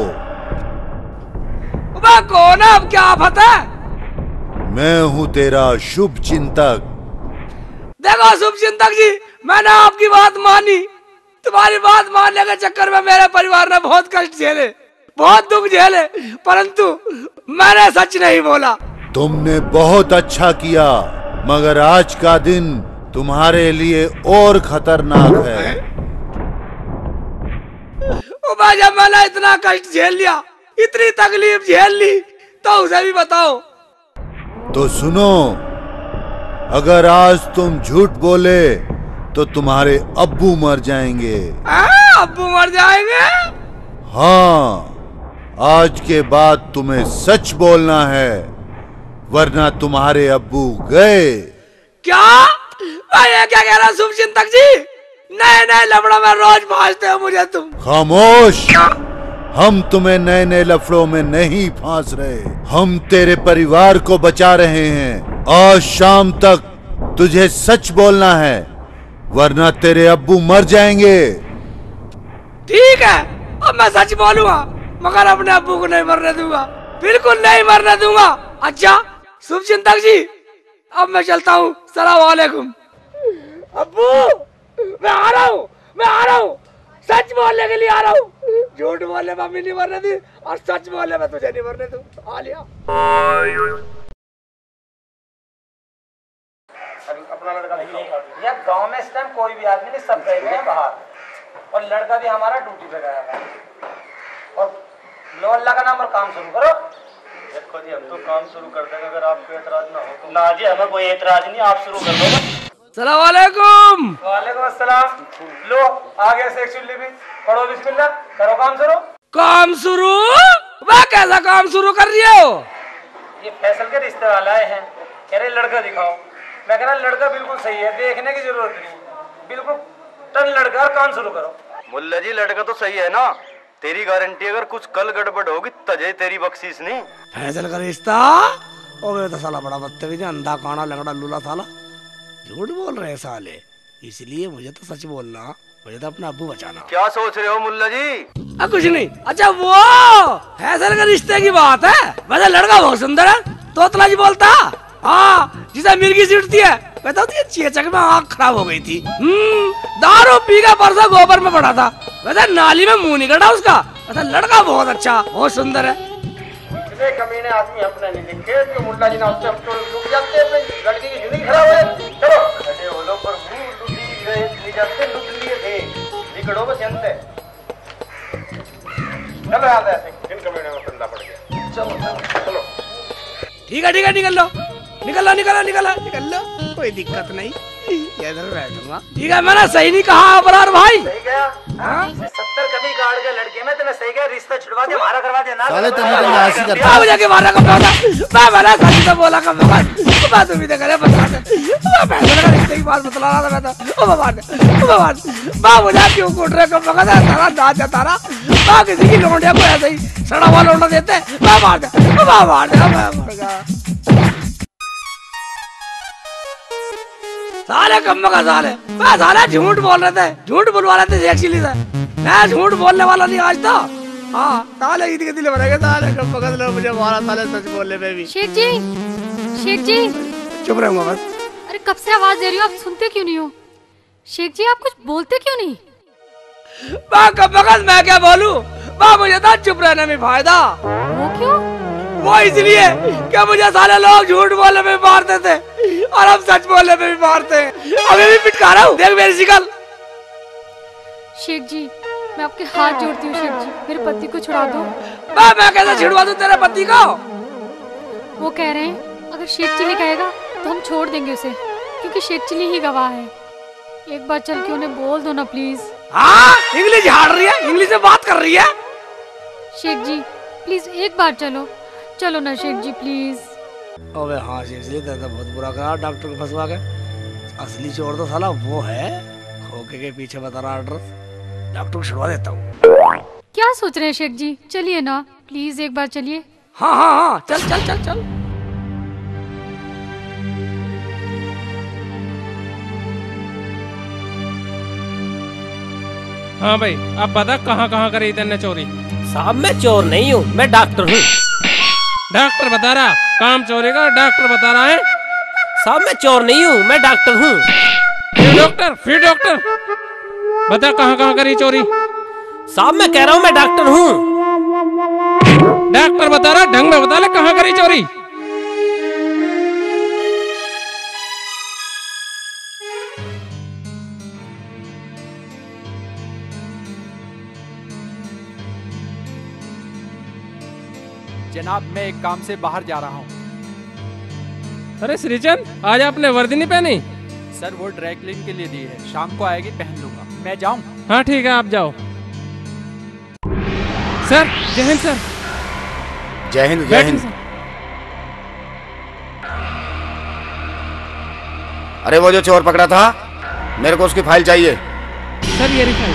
मैं कौन है, अब क्या आफत है? मैं हूँ तेरा शुभ चिंतक। देखो शुभ चिंतक जी, मैंने आपकी बात मानी, तुम्हारी बात मानने के चक्कर में मेरे परिवार ने बहुत कष्ट झेले, बहुत दुख झेले, परंतु मैंने सच नहीं बोला। तुमने बहुत अच्छा किया, मगर आज का दिन तुम्हारे लिए और खतरनाक है। भाई जब मैंने इतना कष्ट झेल लिया, इतनी तकलीफ झेल ली, तो उसे भी बताओ। तो सुनो, अगर आज तुम झूठ बोले तो तुम्हारे अब्बू मर जाएंगे। आ, अब्बू मर जाएंगे? हाँ, आज के बाद तुम्हें सच बोलना है, वरना तुम्हारे अब्बू गए। क्या? ये क्या कह रहा शुभचिंतक जी? नए नए लफड़ों में रोज फांसते हो मुझे तुम। खामोश, हम तुम्हें नए नए लफड़ों में नहीं फांस रहे, हम तेरे परिवार को बचा रहे हैं। आज शाम तक तुझे सच बोलना है, वरना तेरे अब्बू मर जाएंगे। ठीक है, अब मैं सच बोलूंगा, मगर अपने अब्बू को नहीं मरने दूंगा, बिल्कुल नहीं मरने दूंगा। अच्छा शुभचिंतक जी, अब मैं चलता हूँ, सलाम वालेकुम। अब्बू मैं आ रहा हूँ, मैं आ रहा हूँ, सच बोलने के लिए आ रहा हूँ। झूठ बोलने में मम्मी नहीं मरने दी, और सच बोलने में तुझे नहीं मरने दूँ। आ लिया। अपना लड़का देखो, यार गांव में इस टाइम कोई भी आदमी नहीं, सब गए हैं बाहर, और लड़का भी हमारा ड्यूटी पे गया है। और लो अल्लाह का नाम और काम शुरू करो। देखो जी, हम तो काम शुरू कर देंगे अगर आपको एतराज ना हो तो। ना जी, हमें कोई एतराज नहीं, आप शुरू कर दो। सलाम वालेकुम। वालेकुम अस्सलाम। लो आगे से एक चुल्ली भी पढ़ो, बिस्मिल्लाह, करो काम शुरू। काम शुरू? वह कैसा काम शुरू कर रही हो? ये फैसल के रिश्ते वाले आए हैं, कह रहे लड़का दिखाओ। मैं कह रहा लड़का बिल्कुल सही है, देखने की जरूरत नहीं, बिल्कुल टन लड़का, और काम शुरू करो। मुल्ला जी लड़का तो सही है ना, तेरी गारंटी अगर कुछ कल गड़बड़ होगी तजे तेरी बख्शीश नहीं। फैसल का रिश्ता? ओ तो साला बड़ा बदतमीज है, अंधा काना लंगड़ा लूला साला, झूठ बोल रहे साले। इसलिए मुझे तो सच बोलना, मुझे तो अपना अब्बू बचाना। क्या सोच रहे हो मुल्ला जी? आ, कुछ नहीं। अच्छा वो फैसल के रिश्ते की बात है, वैसे लड़का बहुत सुंदर है, तोतला जी बोलता। हाँ, जिसे मिर्गी सीटती है, कहता थी चेचक में आँख खराब हो गई थी। हम्म, दारू पी का परसा गोबर में पड़ा था, वैसे नाली में मुंह निकला उसका। वैसे लड़का बहुत अच्छा, बहुत सुंदर है। इतने कमीने आदमी अपने नहीं दिखे कि मुल्ला जी ना उससे हम तो लुट जाते हैं, लड़की की जिंदगी खराब है। चलो अरे वो लोग पर मुंह लुटी गए, ले जाते लुट लिए थे, निकलो बस यंते। चलो याद है, इन कमीने में फंदा पड़ गया। चलो चलो चलो, ठीक है ठीक है, निकल लो निकल लो निकल लो निकल लो निकल लो, कोई दिक्कत नहीं, इधर बैठूंगा। ठीक है, मैंने सही नहीं कहा अबरार भाई? सही गया। हाँ? सत्तर कभी गाड़ के लड़के में तेने सही गया, रिश्ता छुड़वा दे, हमारा करवा देना। साले तुमने तो ऐसी कर क्या मुझे के मारा कब होगा? मैं मैंने सच तो बोला कब होगा? मैं तुम्हें तो करे बता दे, मैं पैसे का रिश्ते की बात बतला रहा था मैं तो। ओ बाबा ओ बाबा बा मुझे क्यों कूट रहे कब होगा? तारा दांत जा तारा, बा किसी की लौंडिया को ऐसे ही सड़ा हुआ लौंडा देते, मैं मार दे, मैं मार दे, मैं मर गया। साले कम्मा का साले, मैं साले झूठ बोल रहे थे, झूठ बुलवा रहे थे एक्चुअली से, मैं झूठ बोलने वाला नहीं आज तो। हाँ, साले ईद के दिल भरेंगे साले कम्मा का साले, मुझे मारा साले सच बोलने में भी। शेख जी, शेख जी, चुप रहूंगा बस। अरे कब से आवाज दे रही हो, आप सुनते क्यों नहीं हो? शेख जी आप कुछ बोलते क्यों नहीं? बा कम्मा का मैं क्या बोलूं? बा मुझे तो चुप रहने में फायदा। वो क्यों? वो इसलिए कि मुझे साले लोग झूठ बोलने में मारते थे, और हम सच बोलने में भी मारते हैं। अभी भी पिटका रहा हूँ, देख मेरी शिकल। शेख जी मैं आपके हाथ जोड़ती हूँ, शेख जी मेरे पति को छुड़ा दो। मैं मैं कैसे छुड़वा दूं तेरे पति को? वो कह रहे हैं अगर शेख चिली कहेगा तो हम छोड़ देंगे उसे, क्योंकि शेख चिली ही गवाह है। एक बार चल के उन्हें बोल दो ना प्लीज। हाँ, इंग्लिश हार रही है, इंग्लिश में बात कर रही है। शेख जी प्लीज एक बार चलो, चलो ना शेख जी प्लीज। अबे हाँ शेख जी, तो बहुत बुरा करा डॉक्टर को फंसवा के। असली चोर तो साला वो है, खोके के पीछे बता रहा एड्रेस। डॉक्टर को छुड़वा देता हूँ। क्या सोच रहे हैं शेख जी? चलिए ना प्लीज एक बार चलिए। हाँ हाँ हाँ, चल चल चल चल। हाँ भाई, अब बता कहाँ कहाँ करी तैने चोरी? साहब मैं चोर नहीं हूँ, मैं डॉक्टर हूँ। डॉक्टर बता रहा काम चोरी का, डॉक्टर बता रहा है। साहब मैं चोर नहीं हूँ, मैं डॉक्टर हूँ। फिर डॉक्टर फिर डॉक्टर बता कहाँ कहाँ करी चोरी? साहब मैं कह रहा हूँ मैं डॉक्टर हूँ। डॉक्टर बता रहा, ढंग में बता ले कहाँ करी चोरी? जनाब मैं एक काम से बाहर जा रहा हूँ। अरे श्रीचंद, आज आपने वर्दी नहीं पहनी? सर वो ड्राई क्लीन के लिए दी है, शाम को आएगी पहन लूंगा। मैं जाऊँ? हाँ ठीक है, आप जाओ। सर जय हिंद। सर जय हिंद। जय हिंद। अरे वो जो चोर पकड़ा था, मेरे को उसकी फाइल चाहिए। सर ये रही फाइल।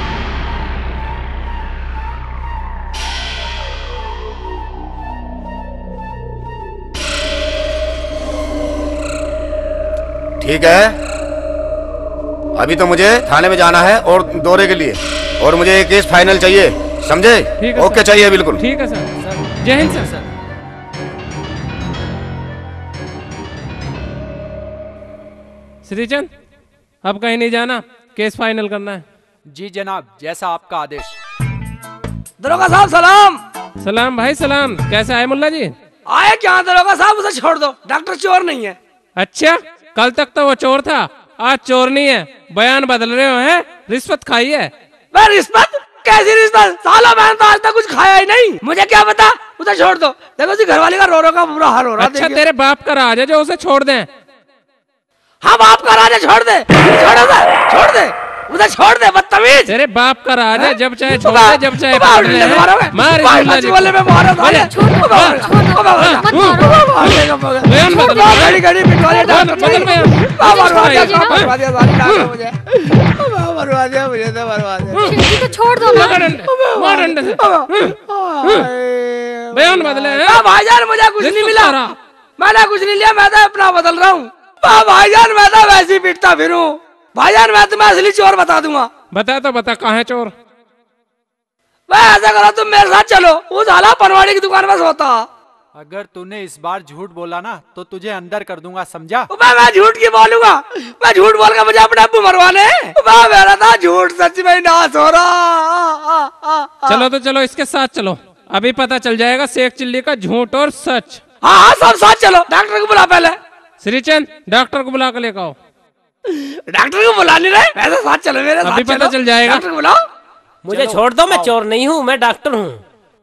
ठीक है, अभी तो मुझे थाने में जाना है और दौरे के लिए, और मुझे एक केस फाइनल चाहिए, समझे? ठीक है ओके, चाहिए बिल्कुल। ठीक है सर। सर जय हिंद। सर श्रीचंद, अब कहीं नहीं जाना, केस फाइनल करना है। जी जनाब, जैसा आपका आदेश। दरोगा साहब सलाम। सलाम भाई सलाम। कैसे आए मुल्ला जी? आए क्या दरोगा साहब, उसे छोड़ दो, डॉक्टर चोर नहीं है। अच्छा, कल तक तो वो चोर था, आज चोर नहीं है। बयान बदल रहे हो हैं? रिश्वत खाई है? मैं रिश्वत? कैसी रिश्वत? साला मैंने तो आज तक कुछ खाया ही नहीं, मुझे क्या पता। उसे छोड़ दो। देखो जी घरवाली का रो रो का बुरा हाल हो रहा है। अच्छा तेरे बाप का राज है जो उसे छोड़ दें? हाँ बाप का राज है, छोड़ दे। छोड़ दे, छोड़ दे, उसे छोड़ दे, बदतमीज। तेरे बाप का राज है, जब चाहे छोड़ दे, जब चाहे पकड़ ले। मार इस मुल्ला जी को। बोले मैं मारा था। बयान बदल। घड़ी घड़ी पिटवाले डॉक्टर बदल बयान। मरवा दिया, मरवा दिया मुझे, मरवा दिया मुझे, तो मरवा दिया। जिंदगी तो छोड़ दो ना। मार डंडे से। बयान बदले। भाईजान मुझे कुछ नहीं मिला, मैंने कुछ नहीं लिया, मैं तो अपना बदल रहा हूँ। भाईजान मैं तो वैसे ही पीटता फिरूं। भाईजान मैं तुम्हें असली चोर बता दूंगा। बता तो बता, कहाँ है चोर? मैं ऐसा करो, तुम मेरे साथ चलो, वो साला पनवाड़ी की दुकान में सोता। अगर तूने इस बार झूठ बोला ना तो तुझे अंदर कर दूंगा, समझा? मैं मैं झूठ की बोलूंगा? मैं झूठ बोल कर मुझे अपने अब्बू मरवाने? मैं मेरा था झूठ सच में नाश हो रहा। चलो तो चलो, इसके साथ चलो, अभी पता चल जाएगा शेख चिल्ली का झूठ और सच। हाँ हाँ सब साथ चलो। डॉक्टर को बुला पहले। श्रीचंद, डॉक्टर को बुला कर लेकर आओ। डॉक्टर को बुला नहीं रहे, ऐसा साथ चलो मेरे साथ। अभी पता चल जाएगा। डॉक्टर को बुलाओ। मुझे छोड़ दो, मैं चोर नहीं हूँ, मैं डॉक्टर हूँ।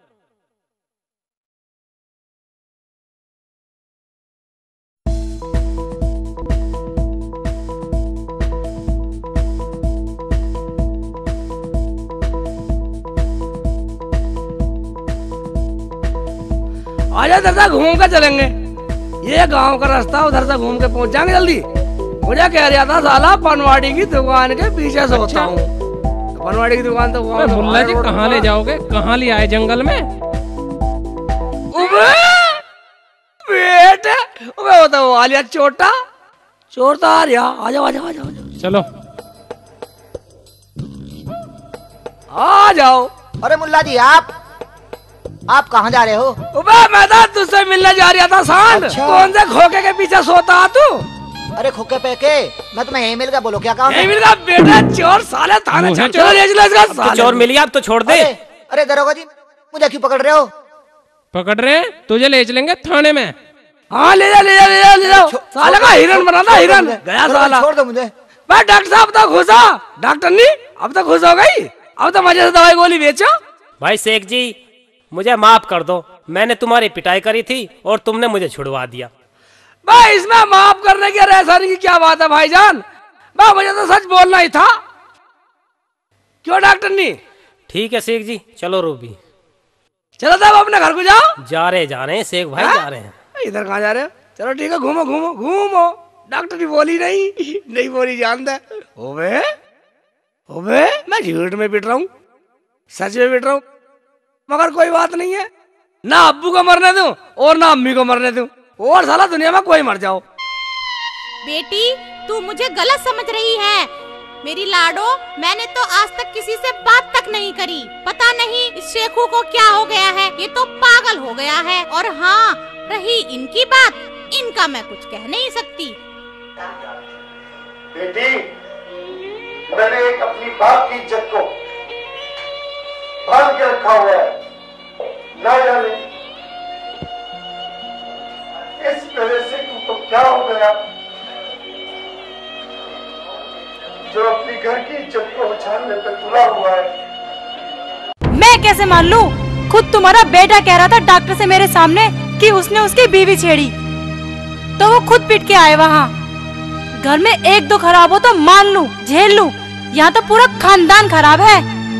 आजा दरसा, घूम कर चलेंगे, ये गांव का रास्ता, उधर से घूम के पहुंच जाएंगे जल्दी। मुझे कह रहा था साला पनवाड़ी की दुकान के पीछे सोता अच्छा? हूँ। तो पनवाड़ी की दुकान तो मुल्ला जी कहाँ ले जाओगे? कहाँ ले आए जंगल में? बेटे वो तो वो आलिया चोटा चोर तो आ रहा। आ जाओ आ जाओ आ जाओ। चलो आ जाओ। अरे मुल्ला जी आप आप कहाँ जा रहे हो? मैं तो तुझसे मिलने जा रहा था सांड। अच्छा। कौन से खोखे के पीछे सोता तू? अरे खोखे पे के मैं तुम्हें यही मिल गया, बोलो क्या काम है? यही मिल गया बेटा, चोर साले थाने चल चलो ले चलो इसका साले। चोर मिल गया, अब तो छोड़ दे। अरे, अरे दरोगा जी मुझे क्यों पकड़ रहे हो? पकड़ रहे हैं तुझे, ले चलेंगे थाने में। हाँ ले जा ले जा ले जा ले जाओ। साले का हिरन बना था, हिरन गया साला। छोड़ दो मुझे। भाई डॉक्टर साहब तो खुश हो। डॉक्टर नहीं, अब तो खुश हो गई, अब तो मजे से दवाई गोली बेचो। भाई शेख जी मुझे माफ कर दो, मैंने तुम्हारी पिटाई करी थी और तुमने मुझे छुड़वा दिया। भाई इसमें माफ करने की रेसानी की क्या बात है भाईजान? भाई मुझे तो सच बोलना ही था। क्यों डॉक्टर नहीं? ठीक है शेख जी, चलो रूबी। चलो तब अपने घर को जाओ। जा रहे जा रहे हैं शेख भाई, जा रहे हैं। इधर कहाँ जा रहे हो? चलो ठीक है, घूमो घूमो घूमो। डॉक्टर की बोली नहीं नहीं बोली जानता। ओबे ओबे मैं झूठ में पिट रहा हूँ, सच में पिट रहा हूँ, मगर कोई बात नहीं है। ना अब्बू को मरने दूं और ना अम्मी को मरने दूं, और साला दुनिया में कोई मर जाओ। बेटी तू मुझे गलत समझ रही है। मेरी लाडो, मैंने तो आज तक किसी से बात तक नहीं करी। पता नहीं इस शेखू को क्या हो गया है, ये तो पागल हो गया है। और हाँ रही इनकी बात, इनका मैं कुछ कह नहीं सकती। बेटी मैंने एक अपनी बाप की इज्जत को बांध के रखा हुआ है, ना जाने इस तरह से तुमको क्या हो गया जो अपनी घर की इज्जत को उछालने पे तुला हुआ है। मैं कैसे मान लूं? खुद तुम्हारा बेटा कह रहा था डॉक्टर से मेरे सामने कि उसने उसकी बीवी छेड़ी, तो वो खुद पिट के आए वहाँ। घर में एक दो खराब हो तो मान लूं, झेल लूं, यहाँ तो पूरा खानदान खराब है।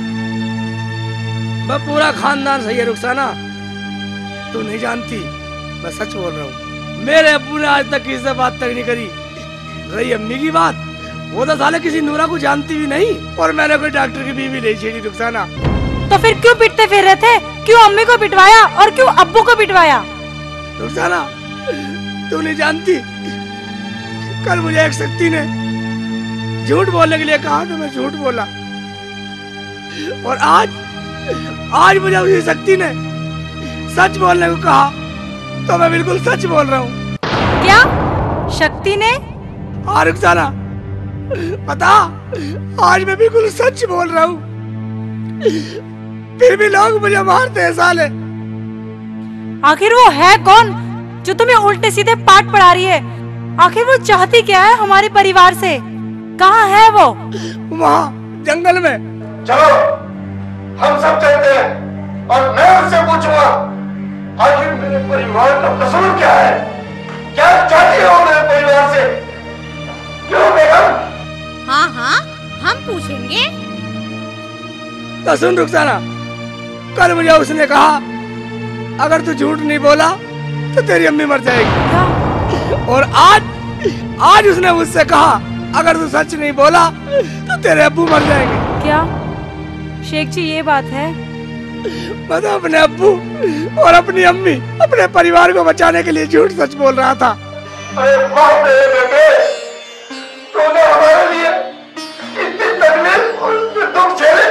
मैं पूरा खानदान सही है रुखसाना, तू नहीं जानती, मैं सच बोल रहा हूँ। मेरे अब्बू ने आज तक किसी से बात तक नहीं करी। रही अम्मी की बात, वो तो साले किसी नूरा को जानती भी नहीं, और मैंने कोई डॉक्टर की बीवी नहीं छेड़ी रुखसाना। तो फिर क्यों पिटते फिर रहे थे? क्यों अम्मी को पिटवाया और क्यों अब्बू को पिटवाया? रुखसाना तू नहीं जानती, कल मुझे एक शक्ति ने झूठ बोलने के लिए कहा तो मैं झूठ बोला, और आज आज मुझे उसी शक्ति ने सच बोलने को कहा तो मैं बिल्कुल सच बोल रहा हूँ। क्या शक्ति ने? हाँ रुखसाना, पता आज मैं बिल्कुल सच बोल रहा हूँ, फिर भी लोग मुझे मारते हैं साले। आखिर वो है कौन जो तुम्हें उल्टे सीधे पाठ पढ़ा रही है? आखिर वो चाहती क्या है हमारे परिवार से? कहाँ है वो? वहाँ जंगल में। चलो हम सब चलते हैं और मैं उससे पूछूंगा आखिर मेरे परिवार का कसूर क्या है, क्या चाहती हो मेरे परिवार से? क्यों बेगम? हाँ हाँ हम पूछेंगे। तो सुन रुखसाना, कल मुझे उसने कहा अगर तू झूठ नहीं बोला तो तेरी अम्मी मर जाएगी, और आज आज उसने मुझसे कहा अगर तू सच नहीं बोला तो तेरे अब्बू मर जाएंगे। क्या शेख जी ये बात है? मैं तो अपने अब्बू और अपनी अम्मी, अपने परिवार को बचाने के लिए झूठ सच बोल रहा था। अरे बाप रे बेटे, तूने हमारे लिए इतनी तकलीफ और दुख झेले।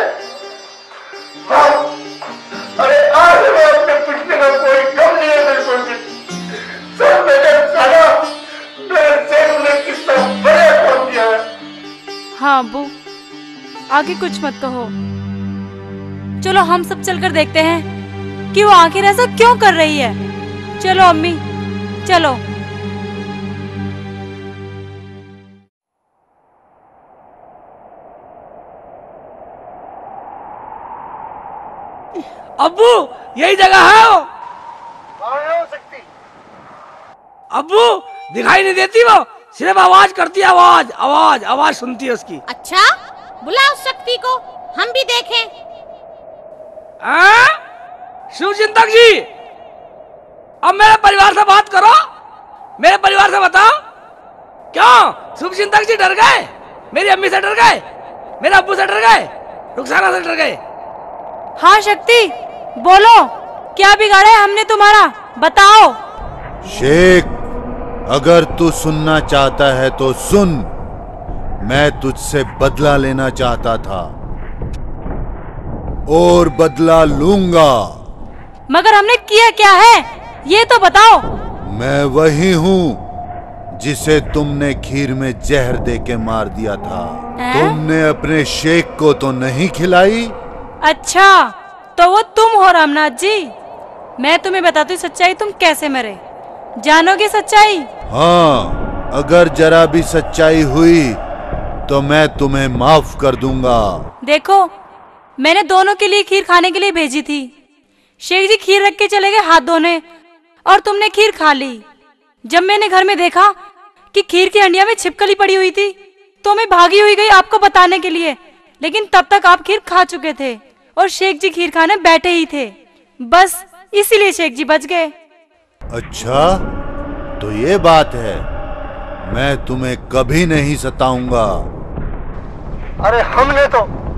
अरे आज मैं अपने पिछले का कोई कम नहीं है बिल्कुल भी। सब मेरे साला मेरे सेठ ने कितना बड़ा काम किया है। हाँ अब्बू, आगे कुछ मत कहो। चलो हम सब चलकर देखते हैं कि वो आखिर ऐसा क्यों कर रही है। चलो अम्मी चलो। अब्बू यही जगह है वो। हो सकती। अब्बू दिखाई नहीं देती, वो सिर्फ आवाज करती है, आवाज आवाज आवाज सुनती है उसकी। अच्छा बुला उस शक्ति को, हम भी देखें। शिव चिंतक जी, अब मेरे परिवार से बात करो, मेरे परिवार से बताओ क्यों शिव चिंतक जी डर गए? मेरी अम्मी से डर गए, मेरे अब्बू से डर गए, रुखसाना से डर गए। हाँ शक्ति बोलो, क्या बिगाड़ा है हमने तुम्हारा, बताओ। शेख अगर तू सुनना चाहता है तो सुन, मैं तुझसे बदला लेना चाहता था और बदला लूंगा। मगर हमने किया क्या है ये तो बताओ। मैं वही हूँ जिसे तुमने खीर में जहर देके मार दिया था। है? तुमने अपने शेख को तो नहीं खिलाई? अच्छा तो वो तुम हो रामनाथ जी। मैं तुम्हें बताती हूँ सच्चाई, तुम कैसे मरे, जानोगे सच्चाई? हाँ, अगर जरा भी सच्चाई हुई तो मैं तुम्हें माफ कर दूंगा। देखो मैंने दोनों के लिए खीर खाने के लिए भेजी थी। शेख जी खीर रख के चले गए हाथ धोने और तुमने खीर खा ली। जब मैंने घर में देखा कि खीर की हंडिया में छिपकली पड़ी हुई थी तो मैं भागी हुई गई आपको बताने के लिए, लेकिन तब तक आप खीर खा चुके थे और शेख जी खीर खाने बैठे ही थे। बस इसीलिए शेख जी बच गए। अच्छा तो ये बात है, मैं तुम्हें कभी नहीं सताऊंगा। अरे हमने तो